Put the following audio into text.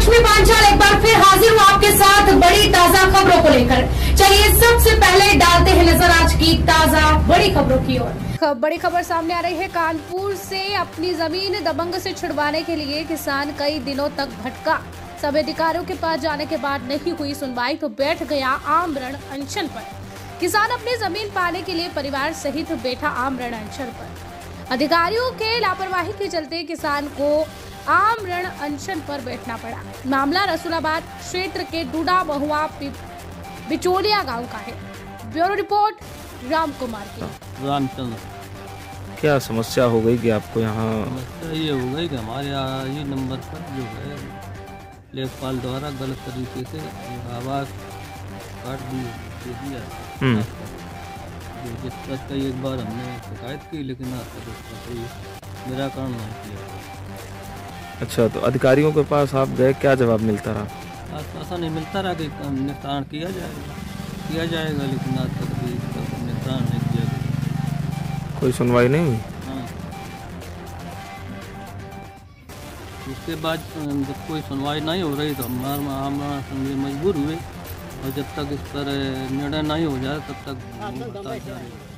लक्ष्मी पांचाल एक बार फिर हाजिर हूँ आपके साथ बड़ी ताजा खबरों को लेकर। चलिए सबसे पहले डालते हैं नजर आज की ताजा बड़ी खबरों की ओर। बड़ी खबर सामने आ रही है। कानपुर से अपनी जमीन दबंग से छुड़वाने के लिए किसान कई दिनों तक भटका। सभी अधिकारियों के पास जाने के बाद नहीं हुई सुनवाई तो बैठ गया आमरण अनशन पर। किसान अपनी जमीन पाने के लिए परिवार सहित बैठा आमरण अनशन पर। अधिकारियों के लापरवाही के चलते किसान को आमरण अनशन पर बैठना पड़ा। मामला रसूलाबाद क्षेत्र के डूडा महुआ बिचौलिया गांव का है। ब्यूरो रिपोर्ट राम कुमार की। रामचंद्र, क्या समस्या हो गई कि आपको यहाँ? समस्या ये हो गई कि हमारे यहाँ ये नंबर पर जो है लेखपाल द्वारा गलत तरीके से आवाज काट दे दिया। जिस पर कई एक बार हमने शिकायत की, लेकिन आज तक उसका कोई निराकरण नहीं किया। अच्छा, तो अधिकारियों के पास आप गए, क्या जवाब मिलता रहा? ऐसा नहीं मिलता रहा कि निपटान किया जाएगा, लेकिन आज तक भी निपटान नहीं किया गया। कोई सुनवाई नहीं हुई? हाँ, उसके बाद जब कोई सुनवाई नहीं हो रही तो हम आमरण मजबूर हुए, और जब तक इस पर निर्णय नहीं हो जाए तब तक